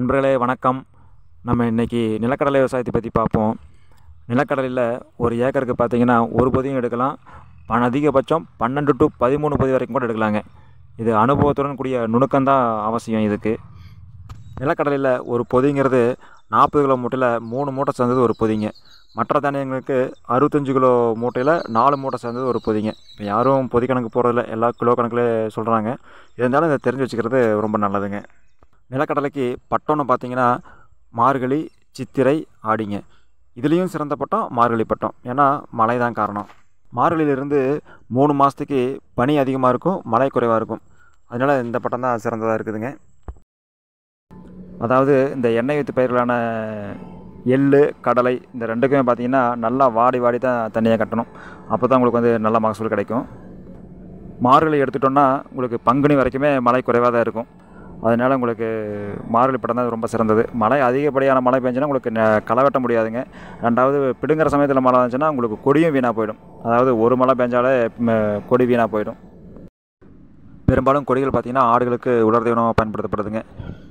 நண்பர்களே வணக்கம். நம்ம இன்றைக்கி நிலக்கடலை விவசாயத்தை பற்றி பார்ப்போம். நிலக்கடலையில் ஒரு ஏக்கருக்கு பார்த்திங்கன்னா ஒரு பொதியும் எடுக்கலாம். அதிகபட்சம் 12 to 13 பொதி வரைக்கும் கூட எடுக்கலாங்க. இது அனுபவத்துடன் கூடிய நுணுக்கம்தான் அவசியம். இதுக்கு நிலக்கடலையில் ஒரு பொதிங்கிறது 40 கிலோ மூட்டையில் 3 மூட்டை சேர்ந்தது ஒரு பொதிங்க. மற்ற தானியங்களுக்கு 65 கிலோ மூட்டையில் 4 மூட்டை சேர்ந்தது ஒரு பொதிங்க. இப்போ யாரும் பொதி கணக்கு போகிறதில்ல, எல்லா கிலோ கணக்கில் சொல்கிறாங்க. இருந்தாலும் இதை தெரிஞ்சு வச்சுக்கிறது ரொம்ப நல்லதுங்க. நிலக்கடலைக்கு பட்டம்னு பார்த்தீங்கன்னா மார்கழி, சித்திரை, ஆடிங்க. இதுலேயும் சிறந்த பட்டம் மார்கழி பட்டம். ஏன்னா மழை தான் காரணம். மார்கழியிலிருந்து 3 மாதத்துக்கு பனி அதிகமாக இருக்கும், மழை குறைவாக இருக்கும். அதனால் இந்த பட்டம் தான் சிறந்ததாக இருக்குதுங்க. அதாவது இந்த எண்ணெய் வித்து பயிர்களான எள்ளு, கடலை இந்த ரெண்டுக்குமே பார்த்திங்கன்னா நல்லா வாடி தான் தண்ணியாக கட்டணும். அப்போ தான் உங்களுக்கு வந்து நல்ல மகசூல் கிடைக்கும். மார்கழி எடுத்துட்டோன்னா உங்களுக்கு பங்குனி வரைக்குமே மழை குறைவாக தான் இருக்கும். அதனால் உங்களுக்கு மார்கழி பட்டம் தான் ரொம்ப சிறந்தது. மழை அதிகப்படியான மழை பெஞ்சுன்னா உங்களுக்கு களை வெட்ட முடியாதுங்க. ரெண்டாவது பிடுங்குற சமயத்தில் மழை வந்துச்சுன்னா உங்களுக்கு கொடியும் வீணாக போயிடும். அதாவது ஒரு மழை பெஞ்சாலே கொடி வீணாக போயிடும். பெரும்பாலும் கொடிகள் பார்த்திங்கன்னா ஆடுகளுக்கு உலர் தீவனமாக பயன்படுத்தப்படுதுங்க.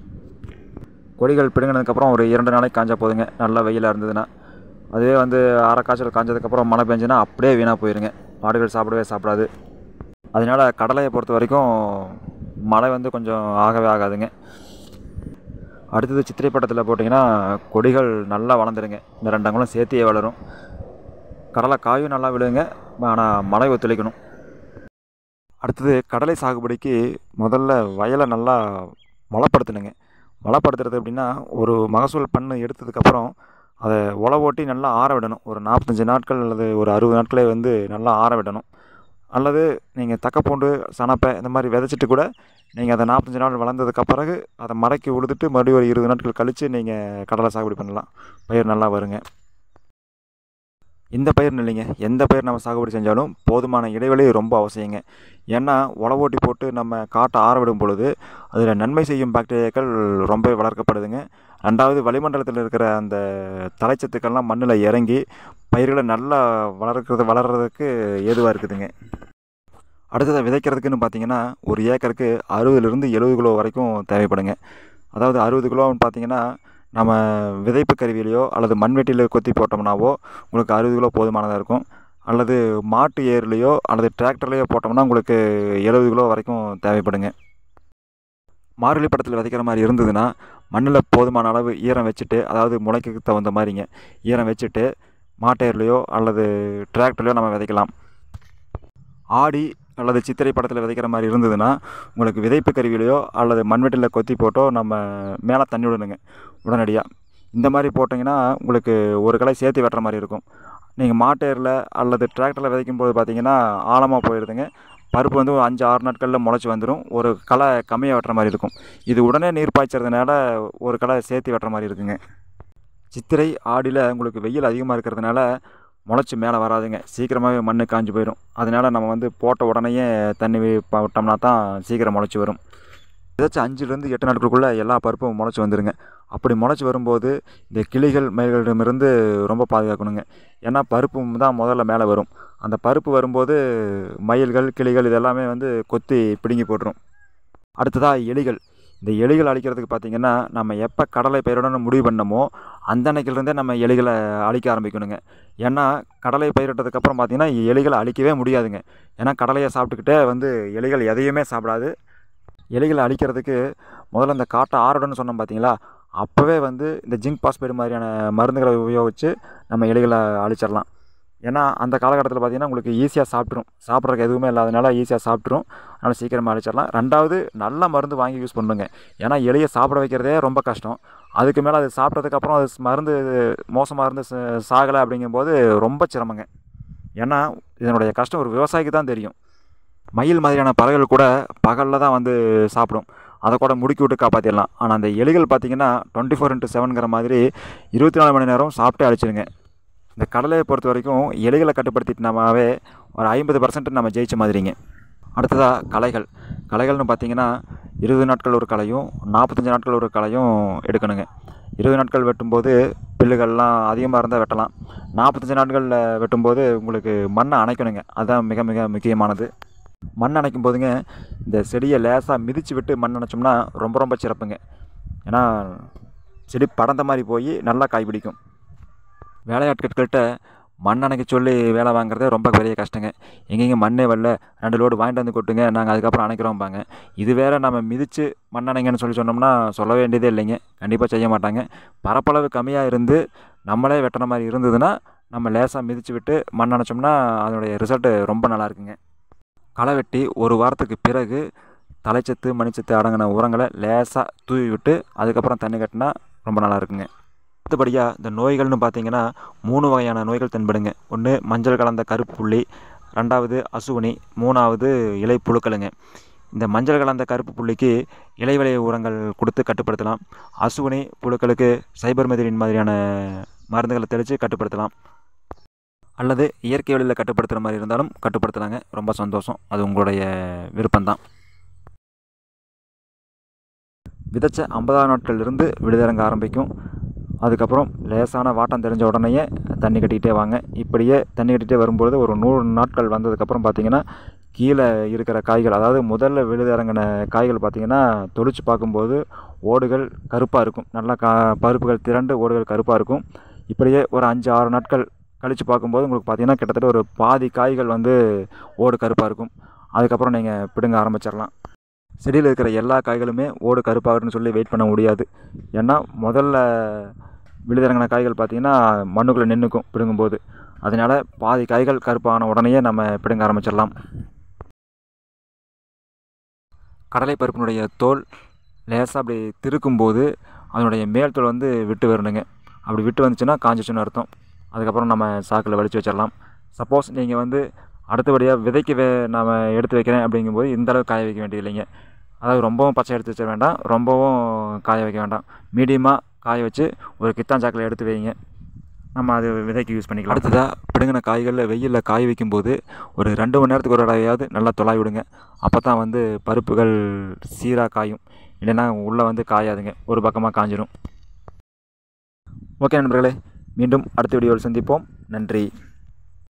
கொடிகள் பிடுங்கினதுக்கப்புறம் ஒரு 2 நாளைக்கு காஞ்சா போதுங்க, நல்லா வெயிலாக இருந்ததுன்னா. அதுவே வந்து அரை காய்ச்சல் காஞ்சதுக்கப்புறம் மழை பெஞ்சுன்னா அப்படியே வீணாக போயிருங்க. ஆடுகள் சாப்பிடாது. அதனால் கடலையை பொறுத்த வரைக்கும் மழை வந்து கொஞ்சம் ஆகவே ஆகாதுங்க. அடுத்தது சித்திரை பட்டத்தில் போட்டிங்கன்னா கொடிகள் நல்லா வளர்ந்துருங்க. இந்த 2 அங்குலம் சேர்த்தியே வளரும். கடலை காயும் நல்லா விழுங்க, ஆனால் மழை ஒத்துழைக்கணும். அடுத்தது கடலை சாகுபடிக்கு முதல்ல வயலை நல்லா வளப்படுத்தணுங்க. வளப்படுத்துறது அப்படின்னா ஒரு மகசூல் பண்ணு எடுத்ததுக்கப்புறம் அதை உழவு ஓட்டி நல்லா ஆற விடணும். ஒரு 45 நாட்கள் அல்லது ஒரு 60 நாட்களே வந்து நல்லா ஆற விடணும். அல்லது நீங்கள் தக்கப்பூண்டு, சணப்பை இந்த மாதிரி விதைச்சிட்டு கூட நீங்கள் அதை 45 நாள் வளர்ந்ததுக்கு பிறகு அதை மடக்கி உழுதுட்டு மறுபடியும் ஒரு 20 நாட்கள் கழித்து நீங்கள் கடலை சாகுபடி பண்ணலாம். பயிர் நல்லா வருங்க. இந்த பயிர்னு இல்லைங்க, எந்த பயிர் நம்ம சாகுபடி செஞ்சாலும் போதுமான இடைவெளி ரொம்ப அவசியங்க. ஏன்னா உழவோட்டி போட்டு நம்ம காட்டை ஆற விடும் பொழுது அதில் நன்மை செய்யும் பாக்டீரியாக்கள் ரொம்ப வளர்க்கப்படுதுங்க. ரெண்டாவது வளிமண்டலத்தில் இருக்கிற அந்த தலைச்சத்துக்கள்லாம் மண்ணில் இறங்கி பயிர்களை நல்லா வளர்கிறதுக்கு ஏதுவாக இருக்குதுங்க. அடுத்ததை விதைக்கிறதுக்குன்னு பார்த்தீங்கன்னா ஒரு ஏக்கருக்கு 60லிருந்து 70 கிலோ வரைக்கும் தேவைப்படுங்க. அதாவது 60 கிலோன்னு பார்த்தீங்கன்னா நம்ம விதைப்பு கருவியிலையோ அல்லது மண்வெட்டியில் கொத்தி போட்டோம்னாவோ உங்களுக்கு 60 கிலோ போதுமானதாக இருக்கும். அல்லது மாட்டு ஏர்லேயோ அல்லது டிராக்டர்லேயோ போட்டோம்னா உங்களுக்கு 70 கிலோ வரைக்கும் தேவைப்படுங்க. மார்கழி பட்டத்தில் விதைக்கிற மாதிரி இருந்ததுன்னா மண்ணில் போதுமான அளவு ஈரம் வச்சுட்டு, அதாவது முளைக்கு தகுந்த மாதிரிங்க ஈரம் வச்சுட்டு மாட்டேர்லையோ அல்லது டிராக்டர்லையோ நம்ம விதைக்கலாம். ஆடி அல்லது சித்திரை படத்தில் விதைக்கிற மாதிரி இருந்ததுன்னா உங்களுக்கு விதைப்பு கருவியிலையோ அல்லது மண்வெட்டியில் கொத்தி போட்டோ நம்ம மேலே தண்ணி விடணுங்க உடனடியாக. இந்த மாதிரி போட்டிங்கன்னா உங்களுக்கு ஒரு களை சேர்த்து வெட்டுற மாதிரி இருக்கும். நீங்கள் மாட்டேரில் அல்லது டிராக்டரில் விதைக்கும் போது பார்த்தீங்கன்னா ஆழமாக போயிடுதுங்க. பருப்பு வந்து ஒரு 5-6 நாட்களில் முளைச்சி வந்துடும். ஒரு களை கம்மியாக வெட்டுற மாதிரி இருக்கும். இது உடனே நீர் பாய்ச்சறதுனால ஒரு களை சேர்த்து வெட்டுற மாதிரி இருக்குங்க. சித்திரை, ஆடியில் உங்களுக்கு வெயில் அதிகமாக இருக்கிறதுனால முளைச்சி மேலே வராதுங்க. சீக்கிரமாகவே மண் காஞ்சி போயிடும். அதனால் நம்ம வந்து போட்ட உடனேயே தண்ணி விட்டோம்னா தான் சீக்கிரம் முளைச்சி வரும். ஏதாச்சும் 5லிருந்து 8 நாட்களுக்குள்ளே எல்லா பருப்பும் முளைச்சி வந்துடுங்க. அப்படி முளைச்சி வரும்போது இந்த கிளிகள், மயில்களிடமிருந்து ரொம்ப பாதுகாக்கணுங்க. ஏன்னா பருப்பு தான் முதல்ல மேலே வரும். அந்த பருப்பு வரும்போது மயில்கள், கிளிகள் இதெல்லாமே வந்து கொத்தி பிடுங்கி போட்டுரும். அடுத்ததாக எலிகள். இந்த எலிகள் அழிக்கிறதுக்கு பார்த்திங்கன்னா நம்ம எப்போ கடலை பயிரிடணும்னு முடிவு பண்ணமோ அந்த அன்னைக்கிலிருந்தே நம்ம எலிகளை அழிக்க ஆரம்பிக்கணுங்க. ஏன்னா கடலை பயிரிட்டதுக்கப்புறம் பார்த்திங்கன்னா எலிகளை அழிக்கவே முடியாதுங்க. ஏன்னா கடலையை சாப்பிட்டுக்கிட்டே வந்து எலிகள் எதையுமே சாப்பிடாது. எலிகளை அழிக்கிறதுக்கு முதல்ல இந்த காட்டை ஆறணும்னு சொன்னோம் பார்த்தீங்களா, அப்போவே வந்து இந்த ஜிங்க் பாஸ்பேட் மாதிரியான மருந்துகளை உபயோகித்து நம்ம எலிகளை அழிச்சிடலாம். ஏன்னா அந்த காலகட்டத்தில் பார்த்திங்கன்னா உங்களுக்கு ஈஸியாக சாப்பிட்றதுக்கு எதுவுமே இல்லாதனால ஈஸியாக சாப்பிட்ரும். அதனால் சீக்கிரமாக அழிச்சிடலாம். ரெண்டாவது நல்ல மருந்து வாங்கி யூஸ் பண்ணுங்க. ஏன்னா எலியை சாப்பிட வைக்கிறதே ரொம்ப கஷ்டம். அதுக்கு மேலே அது சாப்பிட்டதுக்கப்புறம் அது மருந்து மோசமாக இருந்து சாகலை அப்படிங்கும்போது ரொம்ப சிரமங்க. ஏன்னா இதனுடைய கஷ்டம் ஒரு விவசாயிக்கு தான் தெரியும். மயில் மாதிரியான பறவைகள் கூட பகலில் தான் வந்து சாப்பிடும். அதை கூட முடுக்கி விட்டு காப்பாற்றிடலாம். ஆனால் அந்த எலிகள் பார்த்திங்கன்னா 24/7ங்கிற மாதிரி 24 மணி நேரம் சாப்பிட்டே அழிச்சிடுங்க. இந்த கடலையை பொறுத்த வரைக்கும் எலிகளை கட்டுப்படுத்திட்டோம்னாவே ஒரு 50% நம்ம ஜெயிச்ச மாதிரிங்க. அடுத்ததாக களைகள்னு பார்த்திங்கன்னா 20 நாட்கள் ஒரு களையும் 45 நாட்கள் ஒரு களையும் எடுக்கணுங்க. 20 நாட்கள் வெட்டும்போது பில்லுகள்லாம் அதிகமாக இருந்தால் வெட்டலாம். 45 நாட்களில் வெட்டும்போது உங்களுக்கு மண்ணை அணைக்கணுங்க. அதுதான் மிக மிக முக்கியமானது. மண் அணைக்கும் போதுங்க இந்த செடியை லேசாக மிதித்து விட்டு மண் அணைச்சோம்னா ரொம்ப ரொம்ப சிறப்புங்க. ஏன்னா செடி படந்த மாதிரி போய் நல்லா காய் பிடிக்கும். வேலையாட்கள்கிட்ட மண் அணைக்க சொல்லி வேலை வாங்குறதே ரொம்ப பெரிய கஷ்டங்க. எங்கேங்க மண்ணே வரல, 2 லோடு வாங்கிட்டு வந்து கொட்டுங்க, நாங்கள் அதுக்கப்புறம் அணைக்கிறோம்பாங்க. இது வேறு நம்ம மிதித்து மண் அணைங்கன்னு சொன்னோம்னா சொல்ல வேண்டியதே இல்லைங்க, கண்டிப்பாக செய்ய மாட்டாங்க. பரப்பளவு கம்மியாக இருந்து நம்மளே வெட்டுற மாதிரி இருந்ததுன்னா நம்ம லேசாக மிதித்து விட்டு மண் அணைச்சோம்னா அதனுடைய ரிசல்ட்டு ரொம்ப நல்லா இருக்குங்க. களை வெட்டி 1 வாரத்துக்கு பிறகு தலைச்சத்து மணிச்சத்து அடங்கின உரங்களை லேசாக தூவி விட்டு அதுக்கப்புறம் தண்ணி கட்டினா ரொம்ப நல்லா இருக்குங்க. அடுத்தபடியாக இந்த நோய்கள்னு பார்த்தீங்கன்னா 3 வகையான நோய்கள் தென்படுங்க. ஒன்று மஞ்சள் கலந்த கருப்பு புள்ளி, 2வது அசுவினி, 3வது இலை புழுக்களுங்க. இந்த மஞ்சள் கலந்த கருப்பு புள்ளிக்கு இலைவெளி உரங்கள் கொடுத்து கட்டுப்படுத்தலாம். அசுவினி புழுக்களுக்கு சைபர்மெதிலின் மாதிரியான மருந்துகளை தெளித்து கட்டுப்படுத்தலாம். அல்லது இயற்கை வழியில் கட்டுப்படுத்துகிற மாதிரி இருந்தாலும் கட்டுப்படுத்தலாங்க. ரொம்ப சந்தோஷம், அது உங்களுடைய விருப்பம்தான். விதைச்ச 50ஆம் நாட்கள்லேருந்து விழுதிறங்க ஆரம்பிக்கும். அதுக்கப்புறம் லேசான வாட்டம் தெரிஞ்ச உடனேயே தண்ணி கட்டிக்கிட்டே வாங்க. இப்படியே தண்ணி கட்டிகிட்டே வரும்பொழுது ஒரு 100 நாட்கள் வந்ததுக்கப்புறம் பார்த்திங்கன்னா கீழே இருக்கிற காய்கள், அதாவது முதல்ல விழுதிறங்கின காய்கள் பார்த்திங்கன்னா தொளிச்சு பார்க்கும்போது ஓடுகள் கருப்பாக இருக்கும். நல்லா பருப்புகள் திரண்டு ஓடுகள் கருப்பாக இருக்கும். இப்படியே ஒரு 5-6 நாட்கள் கழித்து பார்க்கும்போது உங்களுக்கு பார்த்திங்கன்னா கிட்டத்தட்ட ஒரு பாதி காய்கள் ஓடு கருப்பாக இருக்கும். அதுக்கப்புறம் நீங்கள் பிடுங்க ஆரம்பிச்சிடலாம். செடியில் இருக்கிற எல்லா காய்களுமே ஓடு கருப்பாகட்டுன்னு சொல்லி வெயிட் பண்ண முடியாது. ஏன்னா முதல்ல விழுதிறங்கின காய்கள் பார்த்திங்கன்னா மண்ணுக்குள்ளே நின்றுக்கும் பிடுங்கும்போது. அதனால் பாதி காய்கள் கருப்பான உடனேயே நம்ம பிடுங்க ஆரம்பிச்சிடலாம். கடலை பருப்பினுடைய தோல் லேசாக அப்படி திருக்கும்போது அதனுடைய மேல் தோல் விட்டு வரணுங்க. அப்படி விட்டு வந்துச்சுன்னா காஞ்சிச்சுன்னு அர்த்தம். அதுக்கப்புறம் நம்ம சாக்கில் வலிச்சு வச்சிடலாம். சப்போஸ் நீங்கள் அடுத்தபடியாக விதைக்கு நாம் எடுத்து வைக்கிறேன் அப்படிங்கும்போது இந்தளவு காய வைக்க வேண்டியது இல்லைங்க. அதாவது ரொம்பவும் பச்சை எடுத்து வச்சிட வேண்டாம், ரொம்பவும் காய வைக்க வேண்டாம். மீடியமாக காய வச்சு ஒரு கித்தான் சாக்கில் எடுத்து வைங்க, நம்ம அது விதைக்கு யூஸ் பண்ணிக்கலாம். அடுத்ததாக பிடுங்கின காய்களில் வெயிலில் காய வைக்கும்போது ஒரு 2 மணி நேரத்துக்கு ஒரு தடவையாவது நல்லா துளாவி விடுங்க. அப்போ தான் பருப்புகள் சீராக காயும். இல்லைன்னா உள்ளே காயாதுங்க, ஒரு பக்கமாக காஞ்சிடும். ஓகே நண்பர்களே, மீண்டும் அடுத்த வீடியோவில் சந்திப்போம். நன்றி.